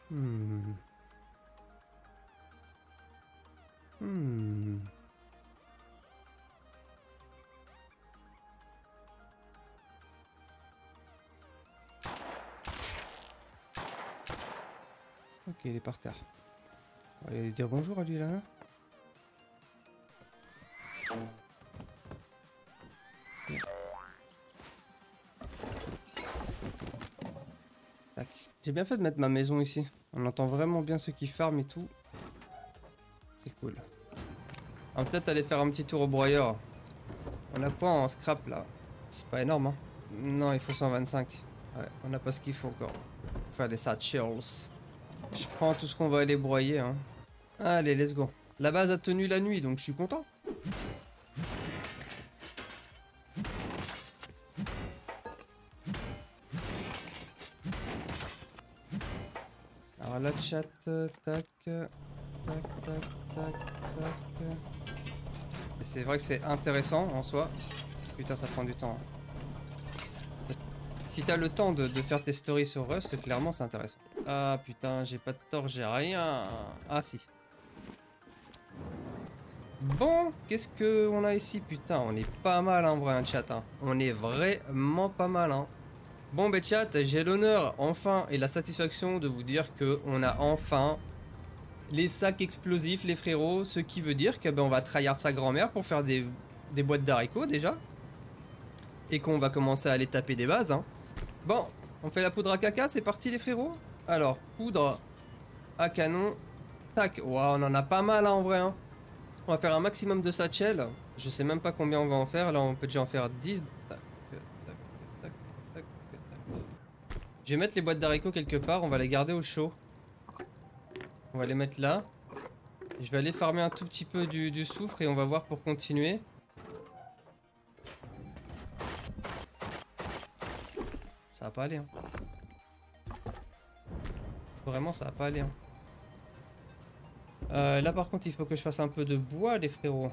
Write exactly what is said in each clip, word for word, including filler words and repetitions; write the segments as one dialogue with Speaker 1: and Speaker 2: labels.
Speaker 1: Hmm. Hmm. Ok, il est par terre. On va aller dire bonjour à lui là. Tac. J'ai bien fait de mettre ma maison ici. On entend vraiment bien ceux qui farment et tout. C'est cool. On va peut-être aller faire un petit tour au broyeur. On a quoi en scrap là? C'est pas énorme hein. Non, il faut cent vingt-cinq. Ouais, on n'a pas ce qu'il faut encore. Faut faire des satchels. Je prends tout ce qu'on va aller broyer hein. Allez, let's go. La base a tenu la nuit, donc je suis content. Alors la chat, tac, tac, tac, tac, tac. C'est vrai que c'est intéressant en soi. Putain, ça prend du temps. Si t'as le temps de, de faire tes stories sur Rust, clairement c'est intéressant. Ah putain, j'ai pas de tort, j'ai rien. Ah si. Bon, qu'est-ce que on a ici? Putain, on est pas mal en vrai, un chat. Hein. On est vraiment pas mal. Hein. Bon, ben chat, j'ai l'honneur, enfin, et la satisfaction de vous dire que on a enfin les sacs explosifs, les frérots. Ce qui veut dire que ben, on va tryhard sa grand-mère pour faire des, des boîtes d'haricots déjà. Et qu'on va commencer à aller taper des bases. Hein. Bon, on fait la poudre à caca, c'est parti les frérots. Alors, poudre à canon. Tac, waouh, on en a pas mal hein, en vrai. Hein. On va faire un maximum de satchels. Je sais même pas combien on va en faire. Là, on peut déjà en faire dix. Tac, tac, tac, tac, tac. Je vais mettre les boîtes d'haricots quelque part. On va les garder au chaud. On va les mettre là. Je vais aller farmer un tout petit peu du, du soufre et on va voir pour continuer. Ça va pas aller. Hein. Vraiment, ça va pas aller. Hein. Euh, là, par contre, il faut que je fasse un peu de bois, les frérots.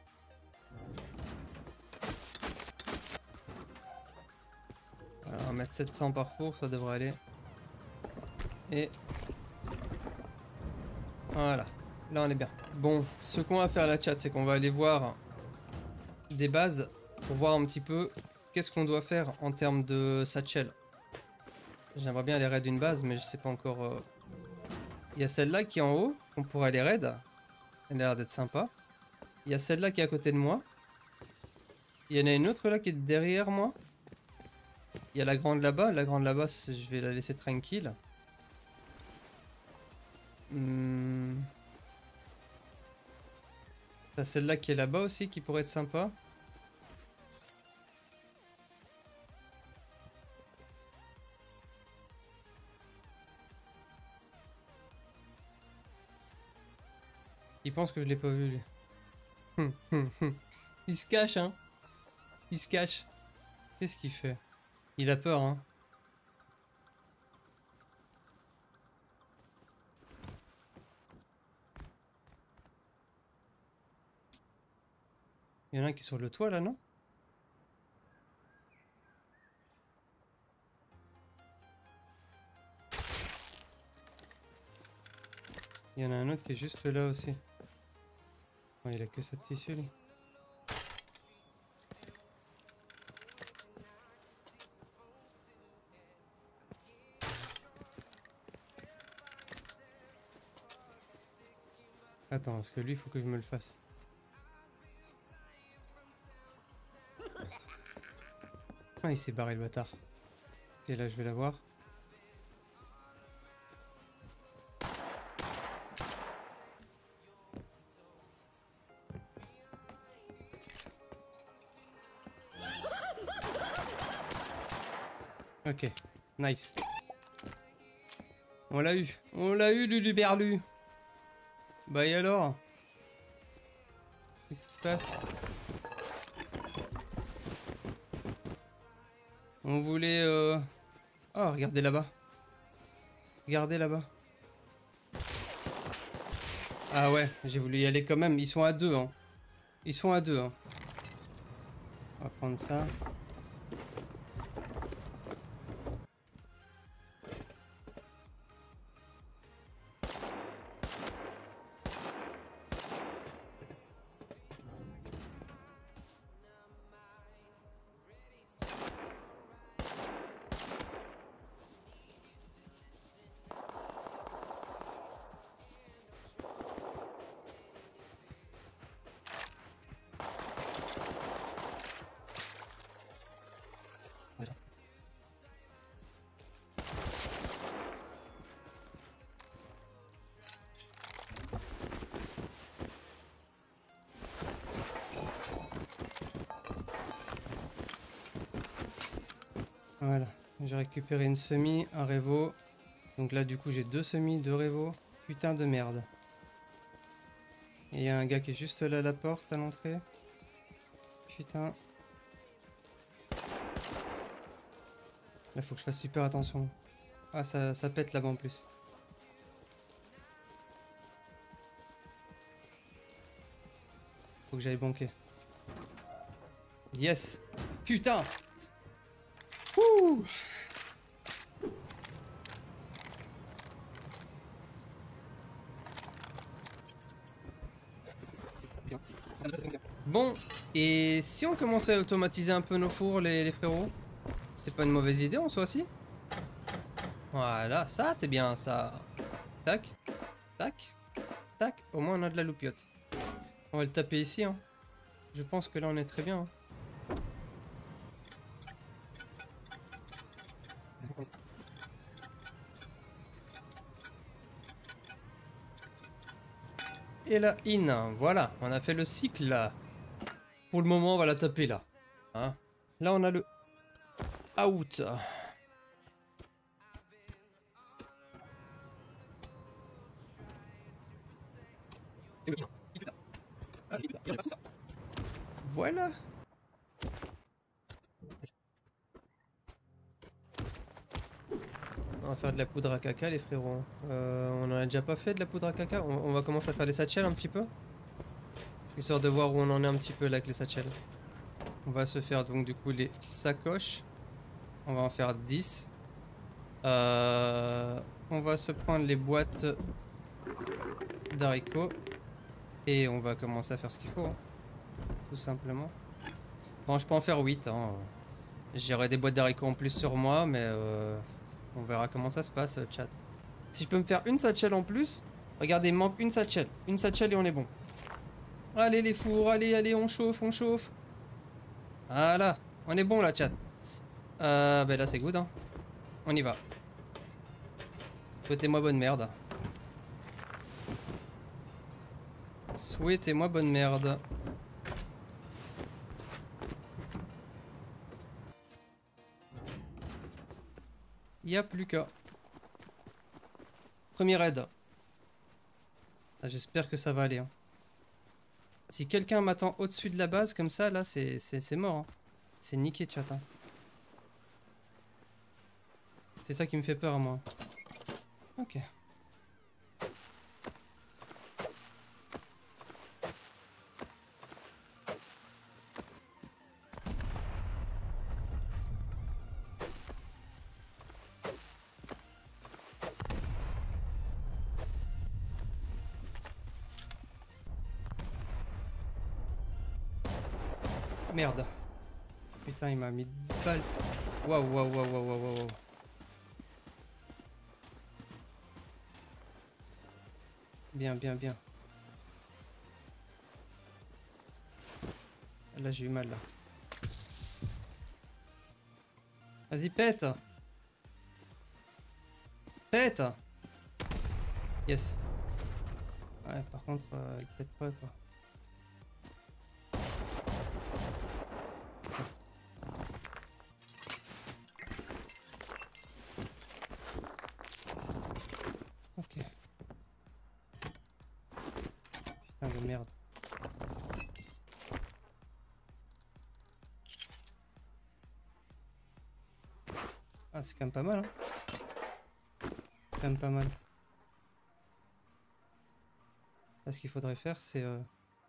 Speaker 1: Alors, on va mettre sept cents par four, ça devrait aller. Et voilà. Là, on est bien. Bon, ce qu'on va faire, la chat, c'est qu'on va aller voir des bases pour voir un petit peu qu'est-ce qu'on doit faire en termes de satchel. J'aimerais bien aller raid une base, mais je sais pas encore. Euh... Il y a celle-là qui est en haut, qu'on pourrait aller raid. Elle a l'air d'être sympa. Il y a celle-là qui est à côté de moi. Il y en a une autre là qui est derrière moi. Il y a la grande là-bas. La grande là-bas, je vais la laisser tranquille. Hmm. T'as celle-là qui est là-bas aussi qui pourrait être sympa. Il pense que je l'ai pas vu lui. Il se cache hein. Il se cache. Qu'est-ce qu'il fait? Il a peur hein. Il y en a un qui est sur le toit là non? Il y en a un autre qui est juste là aussi. Oh, il a que cette issue lui. Attends, parce que lui, il faut que je me le fasse. Ah, il s'est barré le bâtard. Et là, je vais l'avoir. Ok, nice. On l'a eu. On l'a eu, Luluberlu. Bah et alors? Qu'est-ce qui se passe? On voulait... Euh... Oh, regardez là-bas. Regardez là-bas. Ah ouais, j'ai voulu y aller quand même. Ils sont à deux, hein. Ils sont à deux, hein. On va prendre ça. Voilà, j'ai récupéré une semi, un révo. Donc là du coup j'ai deux semis, deux révo. Putain de merde. Et il y a un gars qui est juste là à la porte à l'entrée. Putain. Là faut que je fasse super attention. Ah ça, ça pète là-bas en plus. Faut que j'aille banquer. Yes. Putain. Ouh. Bon, et si on commençait à automatiser un peu nos fours, les, les frérots? C'est pas une mauvaise idée en soi aussi. Voilà, ça c'est bien ça. Tac, tac, tac. Au moins on a de la loupiote. On va le taper ici. Hein. Je pense que là on est très bien. Hein. Et là, in. Voilà, on a fait le cycle là. Pour le moment, on va la taper là. Hein. Là, on a le out. Voilà. On va faire de la poudre à caca, les frérots. Euh, on en a déjà pas fait de la poudre à caca. On, on va commencer à faire des satchels un petit peu. Histoire de voir où on en est un petit peu là avec les satchels. On va se faire donc du coup les sacoches. On va en faire dix. Euh, on va se prendre les boîtes d'haricots. Et on va commencer à faire ce qu'il faut. Hein. Tout simplement. Bon, je peux en faire huit. Hein. J'aurai des boîtes d'haricots en plus sur moi, mais euh, on verra comment ça se passe, chat. Si je peux me faire une satchel en plus, regardez, il me manque une satchel. Une satchel et on est bon. Allez les fours, allez, allez, on chauffe, on chauffe. Voilà, on est bon là, chat. Euh, ben là c'est good, hein. On y va. Souhaitez-moi bonne merde. Souhaitez-moi bonne merde. Y a plus qu'à. Premier raid. Ah, j'espère que ça va aller. Hein. Si quelqu'un m'attend au-dessus de la base comme ça, là, c'est mort. Hein. C'est niqué, chat. Hein. C'est ça qui me fait peur à moi. Ok. Merde. Putain, il m'a mis de balles. Waouh, waouh, waouh, waouh, waouh, waouh. Bien, bien, bien. Là, j'ai eu mal, là. Vas-y, pète. Pète. Yes. Ouais, par contre, euh, elle pète pas, quoi. Ok. Putain de merde. Ah, c'est quand même pas mal, hein. Quand même pas mal. Là, ce qu'il faudrait faire, c'est euh...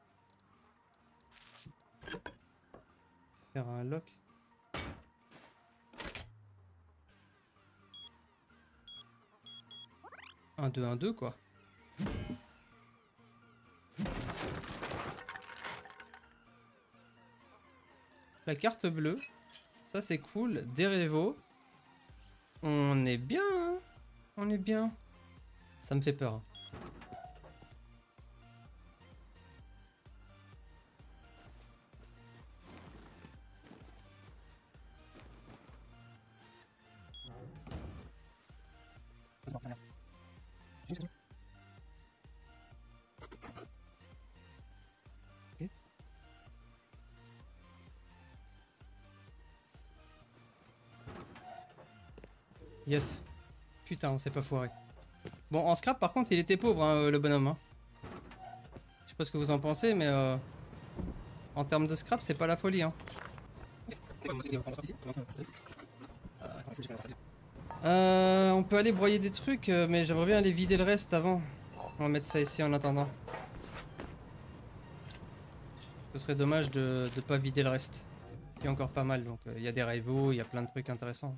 Speaker 1: faire un lock. Un deux un deux quoi. La carte bleue. Ça, c'est cool. Des révos. On est bien, hein. On est bien. Ça me fait peur. Hein. Okay. Yes. Putain, on s'est pas foiré. Bon, en scrap, par contre, il était pauvre, hein, le bonhomme. Hein. Je sais pas ce que vous en pensez, mais euh, en termes de scrap, c'est pas la folie. Hein. Euh, on peut aller broyer des trucs, mais j'aimerais bien aller vider le reste avant. On va mettre ça ici en attendant. Ce serait dommage de ne pas vider le reste. Il y a encore pas mal, donc il euh, y a des rivaux, il y a plein de trucs intéressants.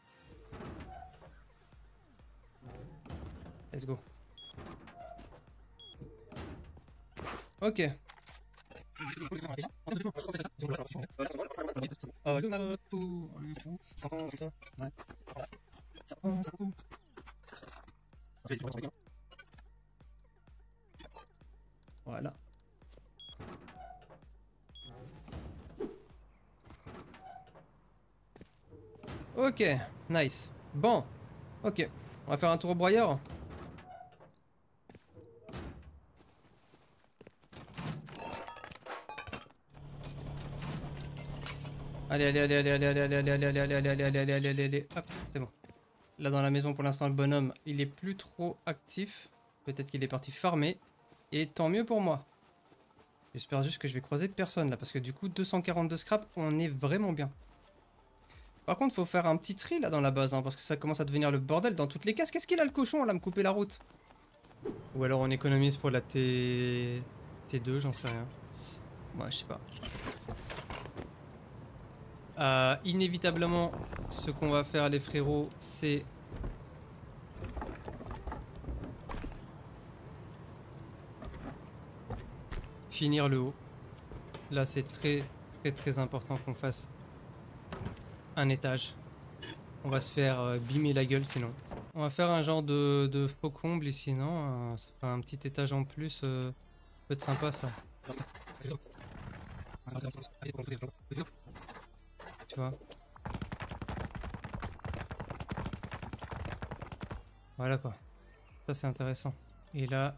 Speaker 1: Let's go. Ok. Voilà. Ok, nice. Bon, ok. On va faire un tour au broyeur. Allez, allez, allez, allez, allez, allez, allez, allez, allez, allez, allez, allez, allez, allez, allez, allez, hop, c'est bon. Là dans la maison pour l'instant le bonhomme il est plus trop actif. Peut-être qu'il est parti farmer. Et tant mieux pour moi. J'espère juste que je vais croiser personne là parce que du coup deux cent quarante-deux scrap on est vraiment bien. Par contre faut faire un petit tri là dans la base hein, parce que ça commence à devenir le bordel dans toutes les cases. Qu'est-ce qu'il a le cochon là me couper la route? Ou alors on économise pour la T... T2 j'en sais rien. Moi je sais pas. Euh, inévitablement, ce qu'on va faire les frérots, c'est finir le haut. Là, c'est très très très important qu'on fasse un étage. On va se faire euh, bimer la gueule sinon. On va faire un genre de, de faux comble ici, non? euh, Ça fera un petit étage en plus. Euh, peut être sympa ça. Tu vois? Voilà quoi. Ça c'est intéressant. Et là...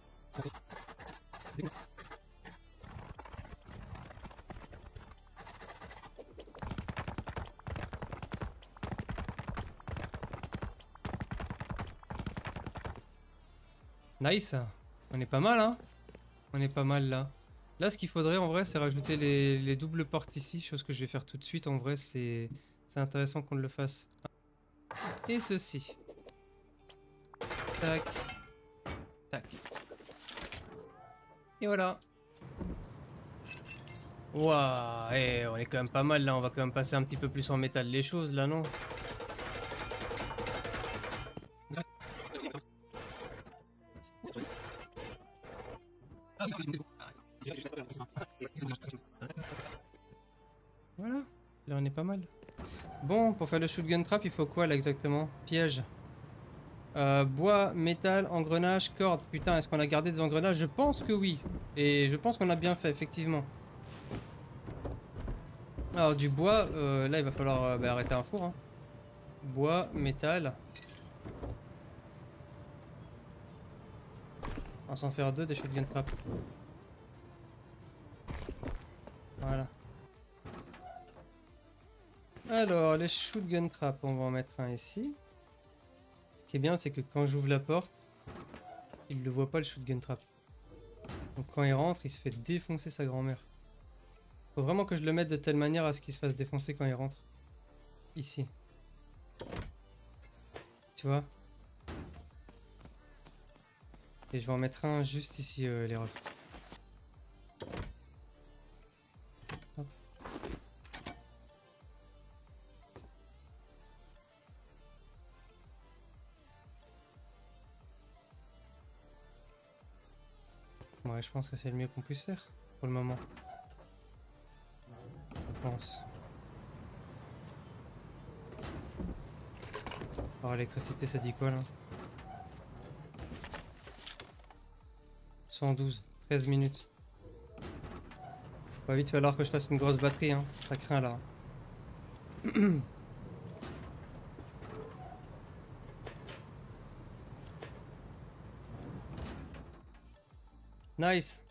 Speaker 1: Nice. On est pas mal hein. On est pas mal là. Là ce qu'il faudrait en vrai c'est rajouter les, les doubles portes ici. Chose que je vais faire tout de suite. En vrai c'est intéressant qu'on le fasse. Et ceci. Tac. Tac. Et voilà. Waouh, hey, on est quand même pas mal là, on va quand même passer un petit peu plus en métal les choses là, non? Voilà, là on est pas mal. Bon, pour faire le shotgun trap, il faut quoi là exactement? Piège. Euh, bois, métal, engrenage, corde. Putain, est-ce qu'on a gardé des engrenages? Je pense que oui. Et je pense qu'on a bien fait, effectivement. Alors du bois, euh, là il va falloir euh, bah, arrêter un four. Hein. Bois, métal. On va s'en faire deux des shotgun trap. Voilà. Alors les shotgun trap, on va en mettre un ici. Ce qui est bien c'est que quand j'ouvre la porte, il ne voit pas le shotgun trap. Donc quand il rentre, il se fait défoncer sa grand-mère. Faut vraiment que je le mette de telle manière à ce qu'il se fasse défoncer quand il rentre. Ici. Tu vois? Et je vais en mettre un juste ici, euh, les refs. Hop. Ouais, je pense que c'est le mieux qu'on puisse faire pour le moment. Je pense. Alors l'électricité ça dit quoi là? cent douze, treize minutes. Va vite falloir que je fasse une grosse batterie hein, ça craint là. Nice.